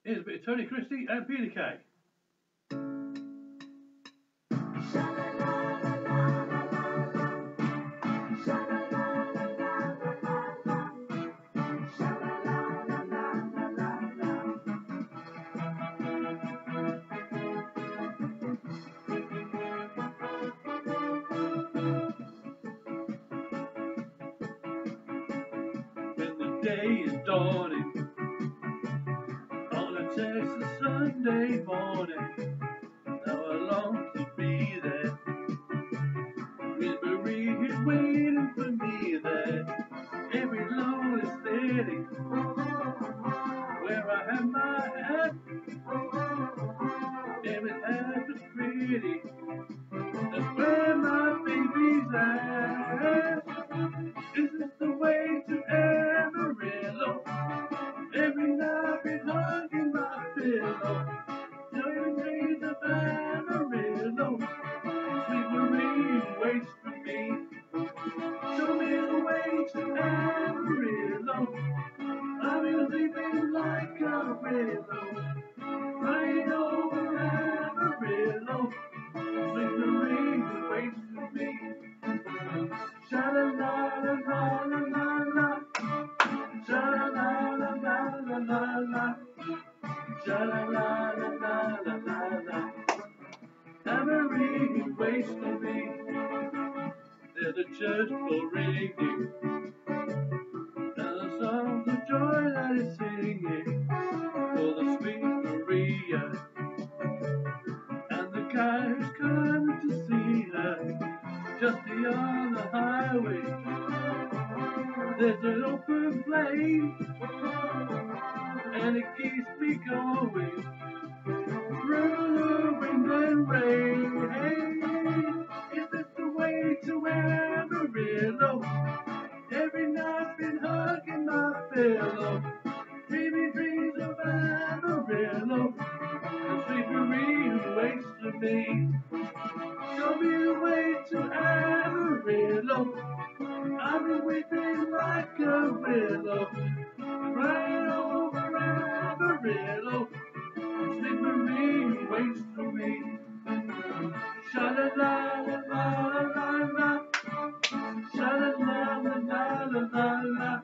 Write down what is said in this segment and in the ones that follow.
Here's a bit of Tony Christie and Peter Kay. When the day is dawning on a Texas Sunday morning, how I long to be there. With Marie is waiting for me there. Every lonely city where I have my hat. Every hat is pretty. That's where my baby's at. Is this the way to Amarillo? Every night been hugging my pillow. Joining days of Amarillo. Sweet Marie waits for me. Show me the way to Amarillo. I've been sleeping like a willow. Right over Amarillo. Sweet Marie waits for me. Sha-la-la-la-la-la-la-la. Sha-la-la-la-la-la-la-la. Sha-la-la-la-la-la-la. Amarie waits for me. There's a church bell ringing, and the songs of joy that is singing for the sweet Maria, and the guy who's coming to see her just beyond the highway. There's an open flame, and it keeps me going through the wind and rain. Hey, is this the way to Amarillo? Every night been hugging my pillow, dreamy dreams of Amarillo. And sweet Marie who waits for me. Show me the way to Amarillo. I've been weeping like a willow, right over Amarillo. Sweet Marie who waits for me. Sha-la-la-la-la-la-la. Sha-la-la-la-la-la-la.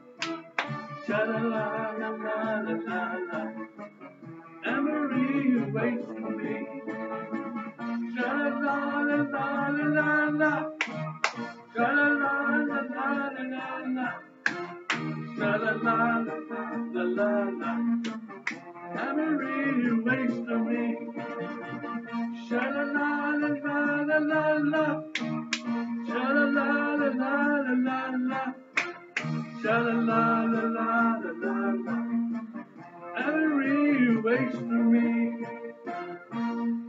Sha-la-la-la-la-la-la. Amarie who waits for me. Sha-la-la-la-la-la-la. Sha-la-la-la-la-la-la. Sha-la-la-la-la-la-la. Amarie who waits for me. Sha-la-la-la-la-la-la. Sha-la-la-la-la-la-la. Sha-la-la-la-la-la-la. Amarie who waits for me.